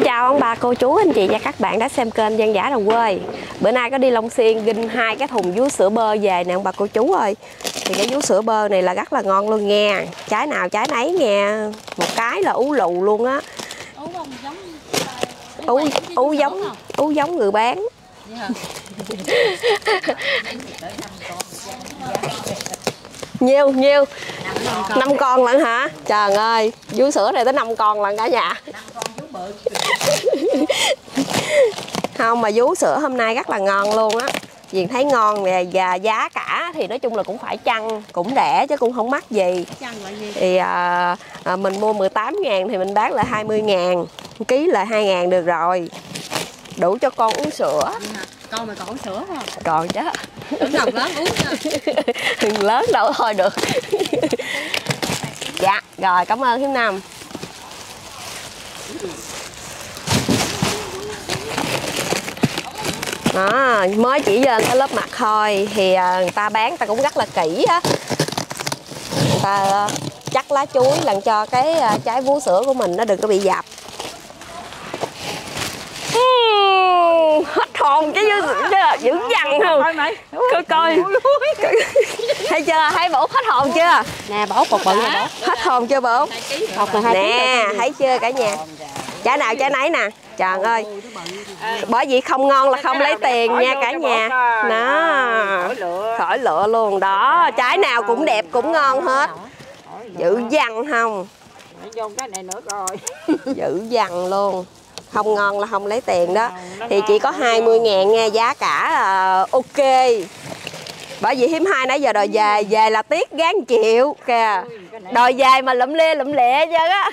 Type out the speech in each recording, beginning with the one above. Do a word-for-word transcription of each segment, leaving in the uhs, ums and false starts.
chào ông bà, cô chú, anh chị và các bạn đã xem kênh Dân Dã Đồng Quê. Bữa nay có đi Long Xuyên ginh hai cái thùng vú sữa bơ về nè ông bà cô chú ơi. Thì cái vú sữa bơ này là rất là ngon luôn nha. Trái nào trái nấy nha. Một cái là ú lù luôn á. Ú, ú giống ú giống người bán. Nhiêu nhiêu năm con lận hả? Trời ơi, vú sữa này tới năm con lận cả nhà. Không mà vú sữa hôm nay rất là ngon luôn á. Diền thấy ngon nè, và giá cả thì nói chung là cũng phải chăng, cũng rẻ chứ cũng không mắc gì. Thì à, à, mình mua mười tám ngàn thì mình bán lại hai mươi ngàn, ký là hai ngàn được rồi. Đủ cho con uống sữa. Con mày còn uống sữa không? Còn chứ. Tưởng đồng lớn uống nha. Lớn đâu thôi được. Dạ, rồi cảm ơn Hiếu Năm. Đó, mới chỉ lên cái lớp mặt thôi thì à, người ta bán ta cũng rất là kỹ á. Người ta à, chắc lá chuối làm cho cái à, trái vú sữa của mình nó đừng có bị dập. Uhm, hết hồn cái vú sữa chứ, dữ dằn không? Coi coi. Thấy chưa? Thấy Bảo Út hết hồn chưa? Nè Bảo Út bột bự nè Bảo. Hết hồn chưa Bảo Út? Nè, thấy chưa cả nhà? Trái nào trái nấy nè. Trời ơi. Bởi vì không ngon là không lấy tiền nha cả nhà. Đó. Khỏi lựa luôn đó. Trái nào cũng đẹp cũng ngon hết. Dữ dằn không? Cái này nữa rồi. Dữ dằn luôn. Không ngon là không lấy tiền đó. Thì chỉ có hai mươi ngàn nha. Giá cả là ok. Bởi vì Hiếm Hai nãy giờ đòi về. Về là tiếc gán chịu kìa. Đòi về mà lụm lia lụm lẹ chứ á.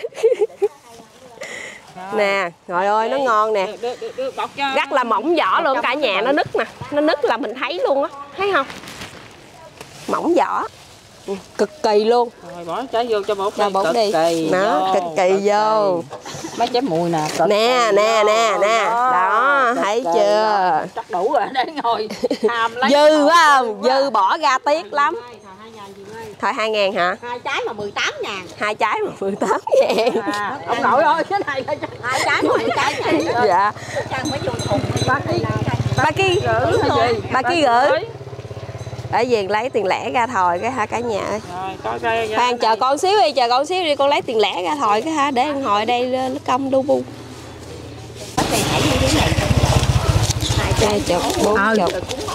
Nè, trời ơi nó ngon nè. Rất là mỏng vỏ luôn cả nhà, nó nứt nè. Nó nứt là mình thấy luôn á. Thấy không? Mỏng vỏ. Cực kỳ luôn. Rồi bỏ trái vô cho bột cho bột đi. Nó cực kỳ vô. Mấy trái mùi nè. Nè nè nè nè. Đó, thấy chưa? Chắc đủ rồi để ngồi ham lấy. Dư quá không? Dư bỏ ra tiếc lắm. Thôi hai ngàn hả? Hai trái mà mười tám ngàn. Hai trái mà mười tám ngàn. À, ông nội ơi, cái này hai trái mà mười tám ngàn. Dạ. Ba ký. Ba ký gửi hay gì? Ba ký gửi. Ở về lấy tiền lẻ ra thòi cái hả cả nhà ơi. Khoan chờ con xíu đi, chờ con xíu đi, con lấy tiền lẻ ra thòi cái hả, để con hồi đây nó công đu bu. Hai chục, bốn chục.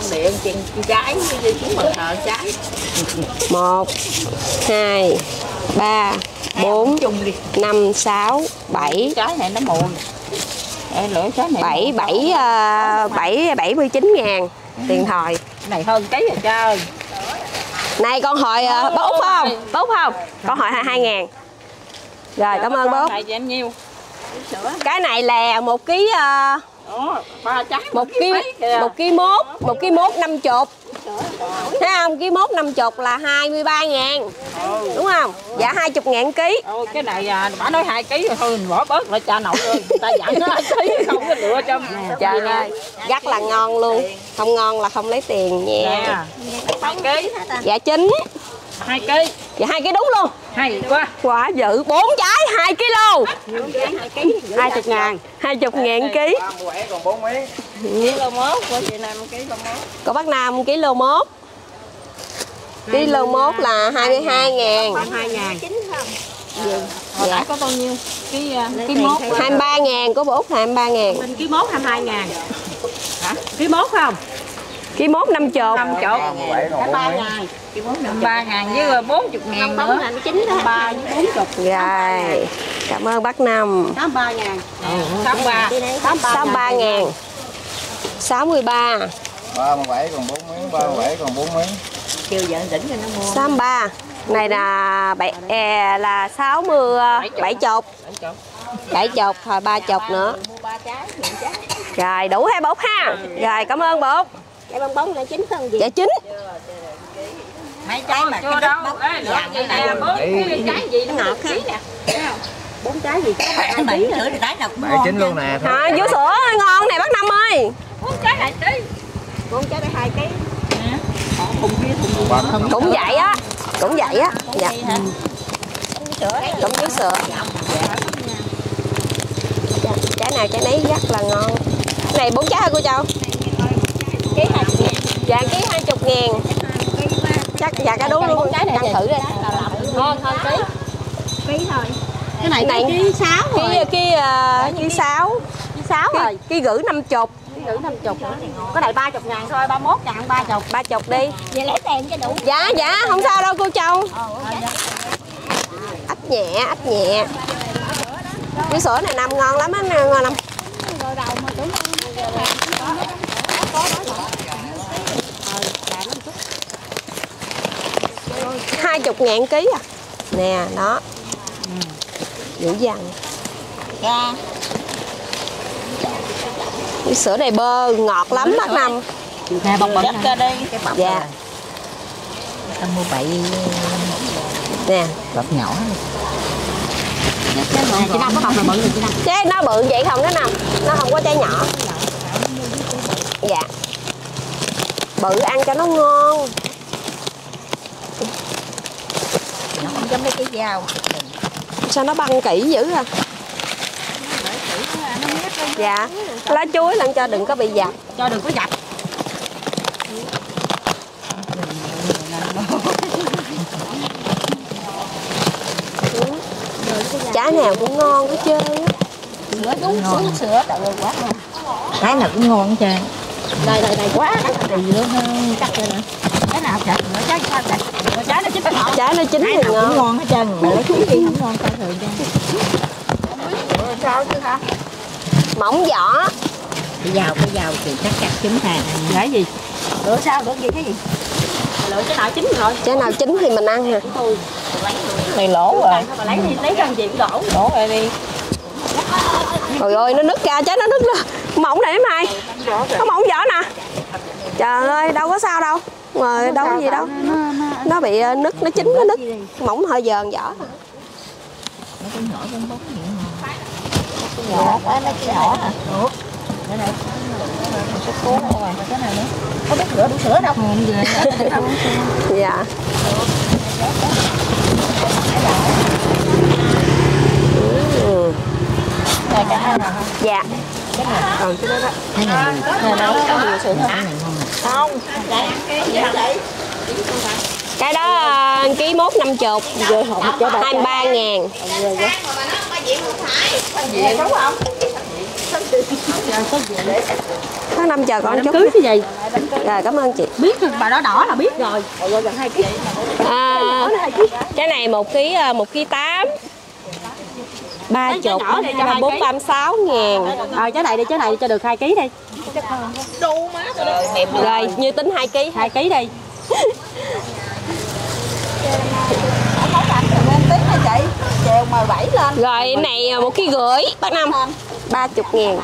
Một, hai, ba, bốn, năm, sáu, bảy. Trái này nó mùi. Bảy, bảy, bảy, bảy mươi chín ngàn tiền thòi. Này hơn cái rồi trời. Này con hỏi uh, bố Út không? Bố Út không? Con hỏi hai ngàn. Rồi cảm ơn bố. Cái này là một ký một ký một ký mốt, một ký mốt năm chục. Thấy không? Ký mốt năm chục là hai mươi ba ngàn. Đúng không? Dạ hai mươi ngàn ký. Cái này à, bà nói hai ký rồi thôi mình bỏ bớt lại cha nội ơi. Người ta dặn nó hai ký không có lựa cho. Trời ơi, rất là ngon luôn. Không ngon là không lấy tiền nha. hai ký. Dạ chín. hai ký. Dạ hai ký đúng luôn. Hay quá. Quá dữ, bốn trái hai ký lô. hai mươi ngàn. hai mươi ngàn ký. Còn bốn miếng. Kilo mốt, của chị Nam ký lô mốt. Của bác Nam kilo mốt. Kilo mốt là hai mươi hai ngàn. hai mươi hai ngàn. Hồi nãy có bao nhiêu? Ký ký mốt hai mươi ba ngàn của bố hai mươi ba ngàn. Mình ký mốt hai mươi hai ngàn. Hả? Ký mốt không? Ký mốt năm chục. năm chục. ba ngàn. Ký mốt ba ngàn với bốn mươi ngàn nữa. ba với bốn mươi. Rồi. Cảm ơn bác Năm. tám mươi ba ngàn. tám mươi ba. sáu mươi ba ngàn. sáu mươi ba. ba mươi bảy còn bốn miếng, ba mươi bảy còn bốn miếng. Chiều giờ đỉnh cho nó mua. sáu mươi ba. Này là bảy e là sáu mươi bảy chục. bảy chục thôi ba chục nữa. Rồi đủ hai bột ha. Rồi cảm ơn bột. Cái bông bóng là chín phân gì? Dạ chín. Mấy trái mà chưa đâu. Dạ vậy này là bốn trái gì nó ngọt khí nè. Bốn trái gì? Bảy nữa trái nào cũng bảy chín luôn nè. À, vú sữa ngon nè bác Năm ơi. Bốn trái này tí. Bốn trái đây hai ký. Cũng vậy á. Cũng vậy á. Dạ. Cũng vú sữa. Trái nào trái nấy rất là ngon. Cái này bốn trái hả cô Châu? Ký hai chục ngàn. Dạ ký hai chục ngàn. Chắc dạ cả đố luôn. Trái này ăn thử đây. Thôi thôi ký. Ký thôi. Cái này, này ký sáu rồi. Ký ký uh, ký sáu. Ký sáu rồi. Ký gửi năm chục. Ký gửi năm chục. Cái này ba chục ngàn thôi, ba mốt ngàn ba chục. Ba chục đi. Vậy lấy tiền cho đủ. Dạ dạ không sao đâu cô Châu. Ách nhẹ ách nhẹ. Cái sữa này nằm ngon lắm á, ngon lắm. Hai chục ngàn ký à. Nè đó. Dữ dằn. Dạ. Cái sữa này bơ ngọt lắm bác Năm. Nè bọc bọc cho đi. Cái bọc dạ. Ta mua bậy nè bọc nhỏ. Chị Năm có bọc là bự rồi chị Năm. Trái nó bự vậy không đó Năm. Nó không có trái nhỏ. Dạ. Bự ăn cho nó ngon. Nó không giống mấy cái dao. Sao nó băng kỹ dữ à? Dạ. Lá chuối lần cho đừng có bị dập. Cho đừng có dập. Trái nào cũng ngon hết trơn á. Sữa đúng sữa sữa trời ơi quá ngon. Cái nào cũng ngon hết trơn. Đây đây đây quá cắt từ nữa cắt cho nè. Cái nào chả nữa trái sao chả. Trái nó chín ngọt. Trái nó chín thì ngon. Cũng ngon hết trơn. Mà lấy chuối đi không ngon sao thường cho. Sao chứ hả? Mỏng vỏ. Cái dao cái dao thì chắc chặt chín hàng. Cái gì? Lựa sao lựa gì cái gì? Lựa trái nào chín rồi. Trái nào chín thì mình ăn hả? Này lỗ rồi. Mà lấy đi lấy răng gì cũng đổ. Đổ rồi đi. Trời ơi nó nứt ra, trái nó nứt ra. Mỏng này mày. Có mỏng vỏ nè. Trời ơi đâu có sao đâu. Rồi đâu có gì đâu. Nó bị nứt, nó chín nó nứt. Mỏng hơi dờn vỏ. Nó cũng nhỏ trong bóng vậy mà. Nhỏ quá nó cái nhỏ hả? Ủa. Cái này. Số cố rồi. Cái này nữa. Có đút sữa, đút sữa đâu. Dạ. Ừ. Rồi cả hai nào không? Dạ. Cái này. Ừ, cái đó đó. Cái này. Cái này có nhiều sữa hả? Không. Cái đó ký mốt năm chục. Hai mươi ba ngàn. Đúng không? Có năm chờ con chút. Cưới cái gì? Rồi cảm ơn chị. Biết bà đó đỏ là biết rồi. Rồi gần hai ký. À, cái này một ký một ký tám. Ba chục, bốn ba mươi sáu ngàn. Rồi trái này đi, trái này cho được hai ký đi. Rồi như tính hai ký. Hai ký đi. Rồi cái này một ký rưỡi bác Năm. Ba chục ngàn.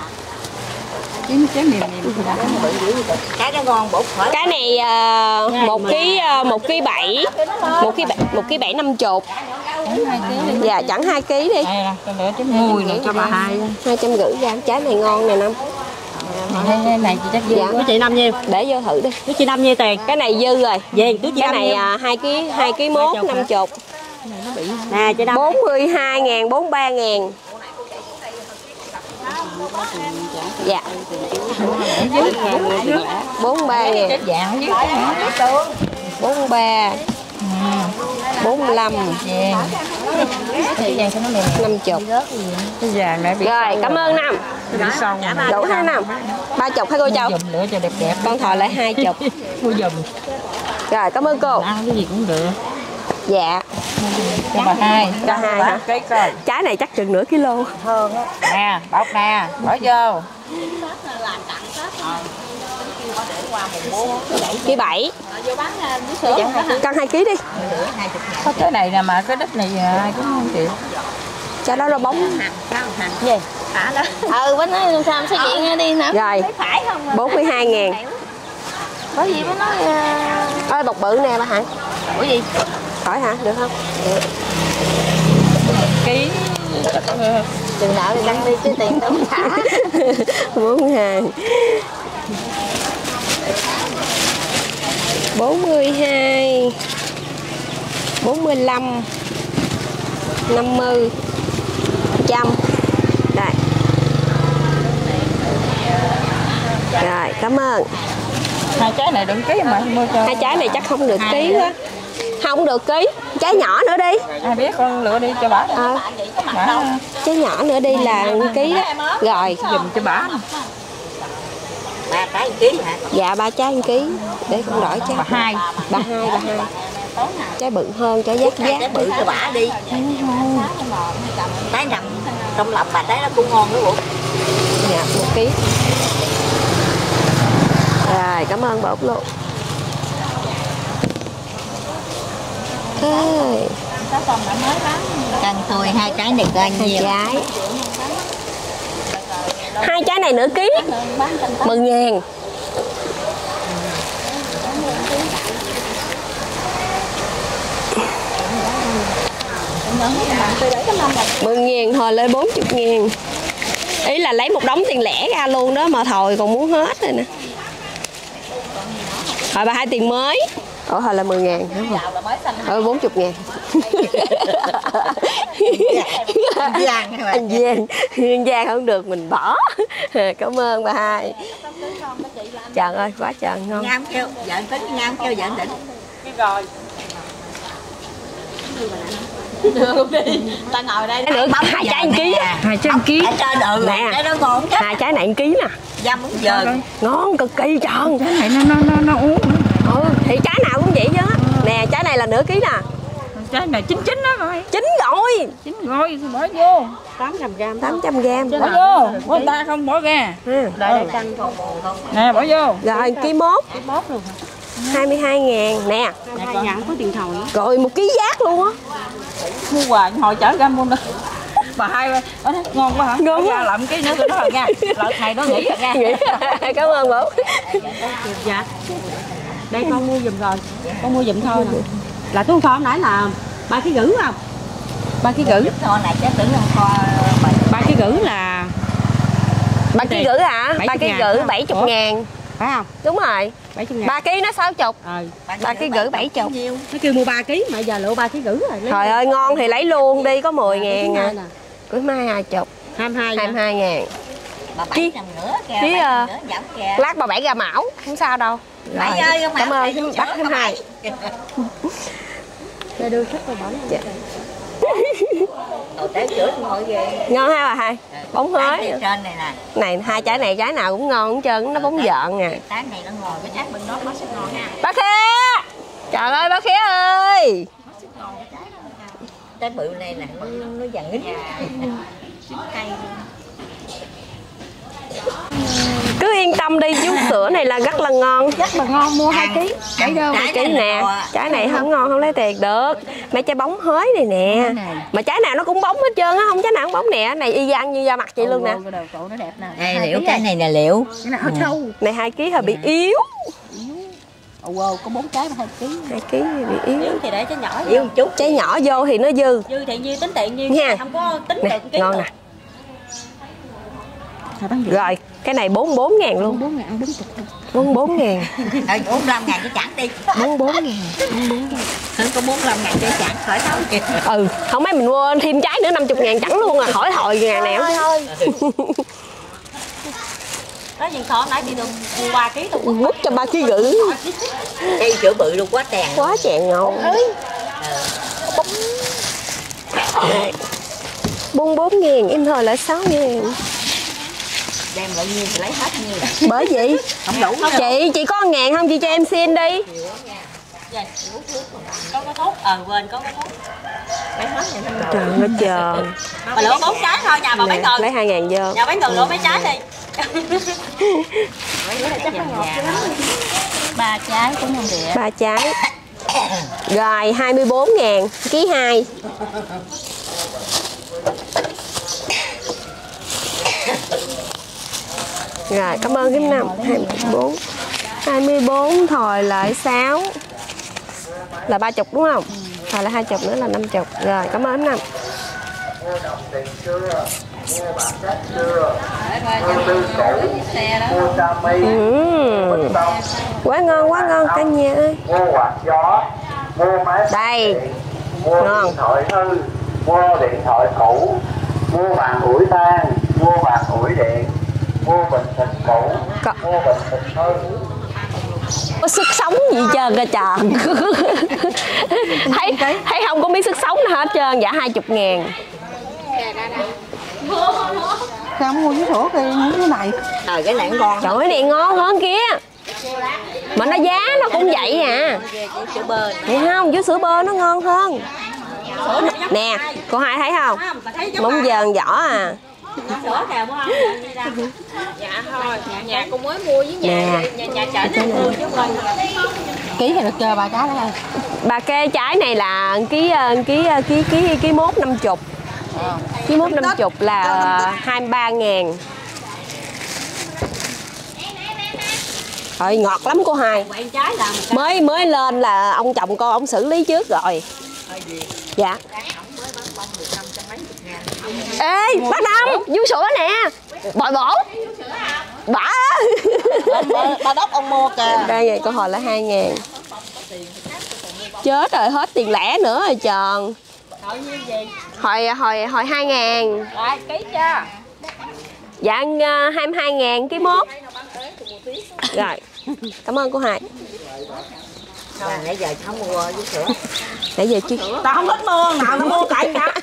Cái đó ngon bột khỏi. Cái này uh, một ký uh, một ký bảy, một ký bảy, một ký bảy năm chục. Dạ chẳng hai ký đi. Mùi này cho bà hai. Hai trăm rưỡi gram. Trái này ngon nè Năm. Cái này chị chắc dư. Dạ. Của chị năm nhiêu? Để vô thử đi. Của chị năm nhiêu tiền? Cái này dư rồi. Về của chị cái năm này nhiêu? hai ký hai ký mốt năm chục. Nè chị năm. Bốn mươi hai ngàn, bốn mươi ba ngàn. Dạ. Bốn mươi ba ngàn. Bốn mươi ba. Bốn mươi lăm. Năm chục. Rồi cảm ơn Năm. Đủ hai Năm. Ba chục hay cô Châu? Lựa cho đẹp đẹp. Con thò lại hai chục. Mua giùm. Rồi cảm ơn cô. Ăn cái gì cũng được. Dạ. Cho bà hai. Cho hai hả? Trái này chắc chừng nửa kilo. Hơn á. Nè, bọc nè, bỏ vô. Ký bảy. Cân hai ký đi. Có cái này nè mà cái đất này ai cũng không chịu. Cho đó nó bóng. Gì? Hả đó? Ừ, bánh nói sao sẽ diện đi nè. Rồi. Bốn mươi hai ngàn. Có gì bánh nói. Ơi bọc bự nè bà hả? Ủa gì? Hỏi hả? Được không? Được. Ký. Chừng nào thì đăng đi chứ tiền đâu thả. bốn mươi hai. bốn mươi hai. bốn mươi lăm. năm mươi. trăm. Đây. cảm ơn. Hai trái này đừng ký mà mua cho. Hai trái này chắc không được ký á. Không được ký. Trái nhỏ nữa đi. Ai biết con lựa đi cho bả. Ờ. À, trái nhỏ nữa đi là ký á. Rồi. Dùm cho bả. Ba trái một ký hả? Dạ ba trái một ký. Để con đổi trái. Ba hai. Ba hai, ba hai. Trái bự hơn cho giác giác. Trái bự cho bả đi. Trái nằm trong lòng bà trái nó cũng ngon nữa bộ. Dạ một ký. Rồi cảm ơn bột luôn. Ê. Cần tôi hai trái này coi nhiều. Hai trái. Hai trái này nửa ký. Mười ngàn. Mười ngàn thôi lên bốn chục ngàn. Ý là lấy một đống tiền lẻ ra luôn đó mà thôi còn muốn hết rồi nè. Rồi bà hai tiền mới. Ủa hồi là mười ngàn đúng không? Ờ bốn chục ngàn. Anh Giang Anh Giang. Anh Giang không được mình bỏ. Cảm ơn bà hai. Trời ơi quá trời ngon. Ngam kêu vợ tính ngam kêu vợ định. Rồi. Đưa luôn đi. Ta ngồi đây nữa hai trái một ký. Hai trái một ký. Nè. Cái đó ngon chứ. Hai trái này một ký nè. Dăm muốn giờ. Ngon cực kỳ tròn. Cái này nó nó nó nó uống. Ừ thì trái nào cũng vậy chứ. Nè trái này là nửa ký nè. Trái này chín chín đó rồi. Chín rồi. Chín rồi thì bỏ vô. tám trăm gram. tám trăm gram. Bỏ vô. Người ta không bỏ ra. Ừ. Đây nè bỏ vô. Rồi ký mốt. Ký mốt luôn hả? hai mươi hai ngàn nè. hai mươi hai ngàn có tiền thầu nữa. Rồi một ký giác luôn á. Mua quà hồi chở ra mua nữa. Bà hai bà nói ngon quá hả? Ngon quá. Làm cái nữa tụi nó rồi nha. Lần này nó nghỉ rồi nha. Nghỉ. Cảm ơn bố. Dạ. Đây con mua giùm rồi. Con mua giùm thôi nè. Là tôi kho nãy là ba ký gửi không? Ba ký gửi. Kho này chắc tưởng kho ba ký gửi là Ba ký gửi hả? Ba ký gửi bảy chục ngàn. phải không? Đúng rồi. bảy chục ngàn. Ba ký nó sáu chục. Ờ. Ba ký gửi bảy chục. Nó kêu mua ba ký mà giờ lựa ba ký gửi rồi. Trời ơi ngon thì lấy luôn đi có mười ngàn à. Cưới mai hai chục. hai mươi hai. hai mươi hai ngàn. bà bảy trăm nữa kìa. Ký nữa giảm kìa. lát bà bảy ra mão không sao đâu. Bảy ơi cảm ơn bác thứ hai. Để đưa sức vào bóng. Dạ. Đồ té chữa ngồi ghê. Ngon ha bà hai. Bóng hơi. Trên này nè. Này hai trái này trái nào cũng ngon hết trơn, nó bóng giận nè. Trái này nó ngon, cái trái bên đó nó sẽ ngon ha. Bác Khé. Trời ơi bác Khé ơi. Trái bự này nè, nó nó vàng nghính. Cây. Cứ yên tâm đi, vú sữa này là rất là ngon. Rất là ngon, mua hai ký. Trái đâu hai ký nè. Trái này không ngon không lấy tiền được. Mấy trái bóng hới này nè. Mà trái nào nó cũng bóng hết trơn á, không trái nào cũng bóng nè. Này y gan như da mặt chị luôn nè. Nó đẹp nè. Đây liệu cái này là liệu. Cái này hơi sâu. Này hai ký hơi bị yếu. Ồ, có bốn trái mà hai ký. Hai ký bị yếu. Yếu thì để trái nhỏ. Yếu một chút. Trái nhỏ vô thì nó dư. Dư thì nhiêu tính tiền nhiêu. Nha. Không có tính Nè, được ký. ngon nè. Rồi, cái này bốn mươi bốn ngàn luôn. bốn ngàn, bốn mươi. bốn mươi bốn ngàn. Rồi bốn mươi lăm ngàn cho chẳng đi. bốn mươi bốn ngàn. bốn mươi bốn ngàn. Hơn có bốn mươi lăm ngàn cho chẳng khỏi thấu kìa. Ừ, không mấy mình mua thêm trái nữa năm mươi ngàn chẳng luôn à, khỏi hồi ngàn nào thôi. Đó gì khó nãy chị được mua ba ký luôn. Múc cho ba ký gửi. Cây chữa bự luôn quá tèn. Quá chèn ngon. bốn mươi bốn ngàn, em thôi lại sáu ngàn. Đem lại nhiêu thì lấy hết nhiêu. Bởi vậy Không đủ đâu. chị chị có ngàn không chị cho em xin đi. Có cái thuốc, ờ quên có cái thuốc. Lấy hết vậy. Trời ơi trời. Bà lựa bốn trái thôi nhà bà Nè, bán ngần. lấy hai ngàn vô. Nhà bán ngần lựa mấy trái đi. Ba trái cũng không được. Ba trái. Rồi hai mươi bốn ngàn ký hai. Rồi cảm ơn kiếm năm. Hai mươi bốn. Hai mươi bốn thòi lại sáu. Là ba chục đúng không? Thòi lại hai chục nữa là năm chục. Rồi cảm ơn năm. Ừ. Quá ngon quá ngon cả nhà ơi. Mua quạt gió, mua máy Đây. mua Ngon. điện thoại hư, mua điện thoại cũ, mua bàn ủi than, mua bàn ủi điện, mua bình thịt cũ, Có. mua bình thịt hư. Có sức sống gì trơn cả tròn. thấy thấy không có biết sức sống nào hết trơn. Dạ hai chục ngàn. Sao không mua với sữa kia cái này? Trời cái này ngon. Trời ơi, này ngon hơn kia. Mà nó giá nó cũng vậy à. Thấy không? Với sữa bơ nó ngon hơn. Nè, cô hai thấy không? Móng dần vỏ à. Sữa kèo mua không? Dạ thôi, nhà, nhà cô mới mua với nhà nhà, nhà chợ nó mua chứ không. Ký thì được chưa bà trái đó? Bà kê trái này là ký ký ký ký ký mốt năm chục. Ký mốt năm chục là hai mươi ba ngàn. Rồi ngọt lắm cô hai. Mới mới lên là ông chồng con ông xử lý trước rồi. Dạ. Ê, bác Năm, vú sữa nè. Bội bổ. Bả. Bà đốc ông mua kìa. Đây vậy, câu hỏi là hai ngàn. Chết rồi, hết tiền lẻ nữa rồi tròn. Hồi hồi hồi hai ngàn. Rồi, ký chưa? Dạ hai mươi hai ngàn ký mốt. Rồi, cảm ơn cô hai. Nãy giờ cháu mua với sữa. Nãy giờ chứ. Tao không thích mua, nào tao mua cậy hả?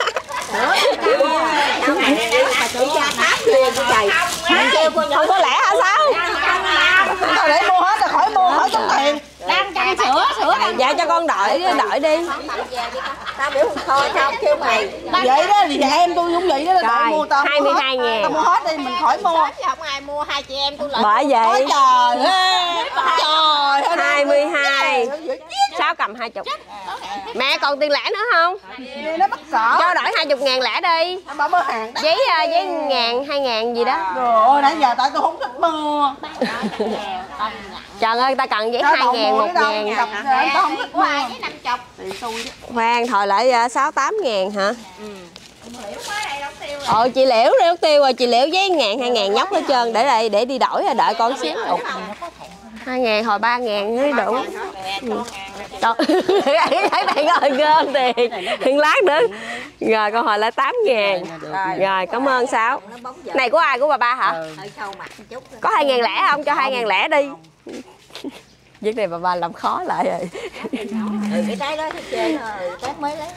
Không có lẽ hả sao? Tao để mua hết rồi khỏi mua, khỏi tốn tiền. Đang canh sữa, sữa đang. Dạ cho con đợi đợi đi. Tao biểu thôi sao kêu mày. Vậy đó thì em tôi cũng vậy đó, tao mua tao hai mươi hai ngàn. Tao mua hết đi mình khỏi mua. Không ai mua, hai chị em tôi lại. Bởi vậy. Trời ơi. Trời ơi. hai mươi hai. Sáu cầm hai chục. Mẹ còn tiền lẻ nữa không? Nó bắt sợ. Cho đổi hai chục ngàn lẻ đi. Bà mua hàng đó. Giấy giấy ngàn, hai ngàn gì đó. Rồi nãy giờ tại tôi không thích mua. Trời ơi, ta cần giấy hai ngàn, một ngàn. Tao không thích mua. Khoan, thôi lại sáu tám ngàn hả? Ờ, chị Liễu đi tiêu rồi, chị Liễu giấy ngàn, hai ngàn nhóc hết trơn. Để đây, để đi đổi rồi, đợi con xíu. Hai ngàn, hồi ba ngàn mới đủ. Đâu, thấy bạn ơi, gom tiền. Hiện lát nữa. Rồi, con hỏi lại tám ngàn. Rồi, cảm ơn Sáu. Này của ai, của bà ba hả? Có hai ngàn lẻ không? Cho hai ngàn lẻ đi. Việc này bà ba làm khó lại rồi. Ừ, cái trái đó thích chơi thôi, trái mới lấy.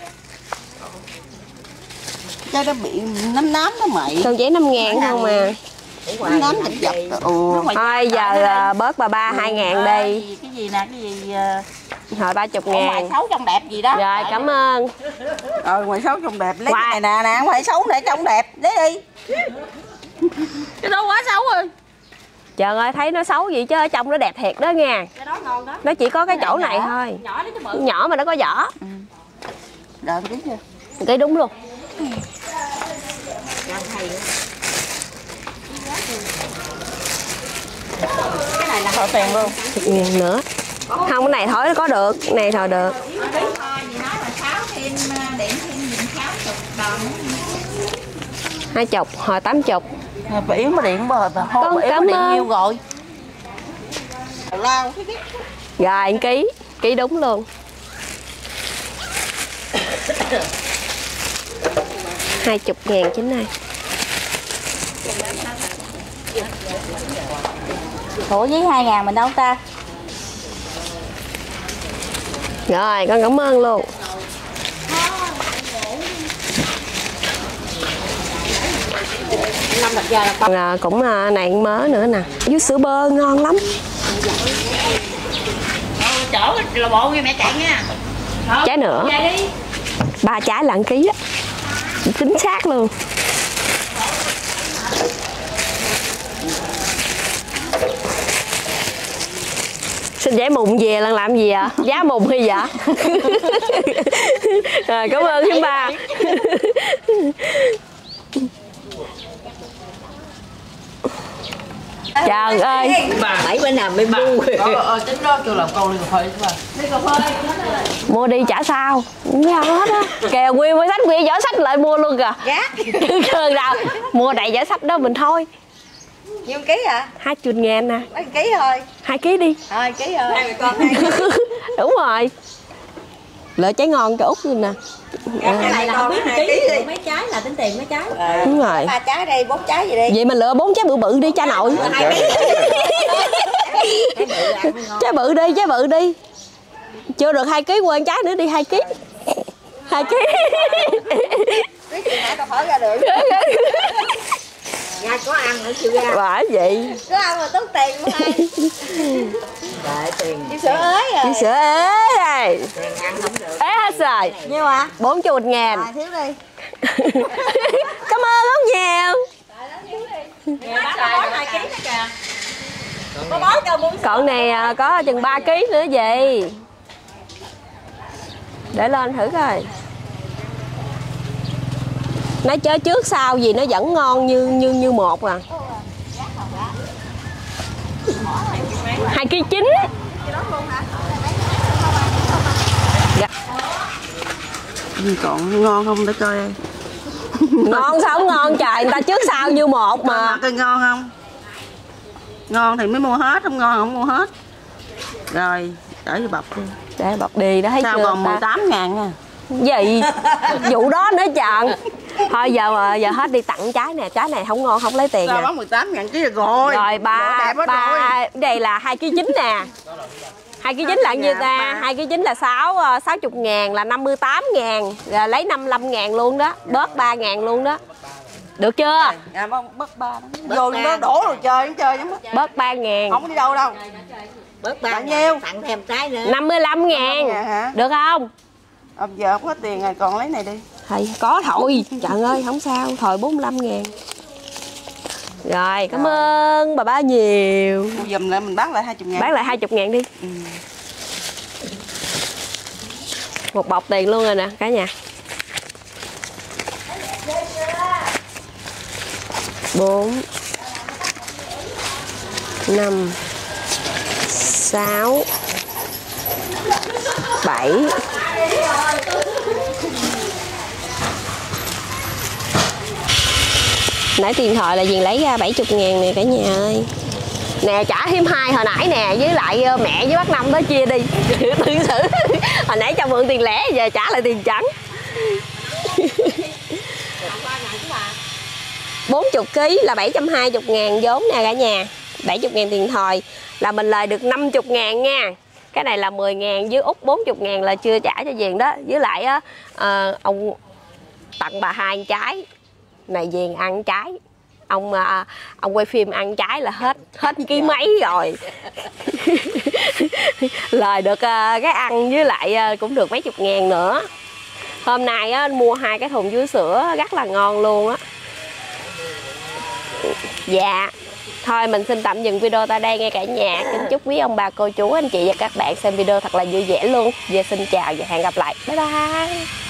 Trái đó bị nấm nám đó mày. Con giấy năm ngàn không mà. Nấm nám chật chật. Ừ. Thôi giờ bớt bà ba hai ngàn đi. Cái gì nè, cái gì... Hồi ba chục Ngoài ngàn. xấu trong đẹp gì đó. Rồi, cảm ơn. Ờ, ngoài xấu trong đẹp. Lấy cái này nè, nè, ngoài xấu để trong đẹp. Lấy đi. Cái đó quá xấu rồi. Trời ơi, thấy nó xấu vậy chứ ở trong nó đẹp thiệt đó nha. Cái đó ngon đó. Nó chỉ có cái chỗ này thôi. Nhỏ đó chứ bự. Nhỏ mà nó có vỏ. Ừ. Rồi, cái chưa? Cái đúng luôn. Cái này là họ tiền luôn. Chục ngàn nữa. Không, cái này thôi nó có được. Cái này thôi được. Hai chục, hồi tám chục. Bà Yến mà điện bờ bà hôn Con bà Yến cảm điện ơn. nhiêu rồi. Lao. Rồi, ký. Ký đúng luôn. Hai chục ngàn chính này. Ủa với hai ngàn mình đâu ta? Rồi, con cảm ơn luôn. À, cũng à, này mớ nữa nè. Với sữa bơ ngon lắm. Chở là bộ nghe mẹ chạy nha. Trái nữa. Ba trái lạng ký á. Chính xác luôn. Xin giấy mùng về lần làm gì ạ? Giá mùng hay dạ? Rồi, cảm ơn thím ba. Trời ơi. Bảy bữa nào mới bu. Ờ, chính đó kêu làm câu đi cà phê chứ mà. Mua đi trả sao? Nhau hết á. Kèo nguyên với sách nguyên giỏ sách lại mua luôn kìa. Giá. Chứ nào mua đầy giỏ sách đó mình thôi. Nhiêu ký hả? Hai chục ngàn nè. Mấy ký thôi. Hai ký đi. Thôi ký rồi. Hai mẹ con hai ký. Đúng rồi. Lỡ trái ngon cho Út luôn nè. Cái này là không biết hai ký đi. Mấy trái là tính tiền mấy trái. Đúng rồi. Ba trái đây, bốn trái gì đi. Vậy mình lựa bốn trái bự bự đi cha nội. Trái bự đi, trái bự đi. Chưa được hai ký quên trái nữa đi hai ký. Hai ký. Biết chị nãy tao hỏi ra được. Ra có ăn nữa chưa ra. Phải vậy. Có ăn mà tốn tiền luôn ai. Đợi tiền. Chị sữa ế rồi. Chị sữa ế rồi. Tiền ăn không được. Ế hết rồi. Nhiêu hả? Bốn chục một ngàn. À, thiếu đi. Cảm ơn rất nhiều. Cậu này có chừng ba ký nữa gì. Để lên thử coi. Nói chớ trước sau gì nó vẫn ngon như như như một à. Hai ký chín. Còn ngon không để coi. Ngon sao không ngon trời, người ta trước sau như một mà. Coi ngon không? Ngon thì mới mua hết, không ngon không mua hết. Rồi, để vô bọc đi. Để bọc đi đó thấy sao chưa? Còn mười tám ngàn nha. Gì? Vụ đó nữa chọn. Thôi giờ mà giờ hết đi tặng trái nè, trái này không ngon không lấy tiền sao nè. bán mười tám ngàn ký rồi. Rồi ba ba đây là hai ký chín nè. Hai ký chín là nhiêu ta? Hai ký chín là sáu sáu chục ngàn là năm mươi tám ngàn. Rồi lấy năm mươi lăm ngàn luôn đó, bớt ba ngàn luôn đó. Được chưa? À, bớt ba vô nó đổ rồi chơi, chơi giống bớt ba ngàn. Không đi đâu đâu. Bớt ba nhiêu? Tặng thêm trái nữa. năm mươi lăm ngàn. Được không? À, giờ không có tiền rồi, còn lấy này đi. Thầy có thôi, trời ơi không sao, thôi bốn mươi lăm ngàn. Rồi, cảm rồi. ơn bà bá nhiều. Mua giùm lại mình bán lại hai mươi ngàn. Bán lại hai mươi ngàn đi. Ừ. Một bọc tiền luôn rồi nè, cả nhà. Bốn năm sáu bảy nãy tiền thoại là Diền lấy ra bảy mươi ngàn nè cả nhà ơi. Nè trả thêm hai hồi nãy nè, với lại mẹ với bác Năm đó chia đi. Tương xử. Hồi nãy cho mượn tiền lẻ giờ trả lại tiền trắng. bốn mươi ký là bảy trăm hai mươi ngàn vốn nè cả nhà. bảy mươi ngàn tiền thòi là mình lời được năm mươi ngàn nha. Cái này là mười ngàn với Út bốn mươi ngàn là chưa trả cho Diền đó. Với lại á à, ông tặng bà hai trái. Này Diền ăn trái. Ông à, ông quay phim ăn trái là hết hết ký mấy rồi. Lời được à, cái ăn với lại à, cũng được mấy chục ngàn nữa. Hôm nay á, mua hai cái thùng vú sữa rất là ngon luôn á. Dạ. Thôi mình xin tạm dừng video tại đây nghe cả nhà. Kính chúc quý ông bà cô chú anh chị và các bạn xem video thật là vui vẻ luôn. Giờ xin chào và hẹn gặp lại. Bye bye.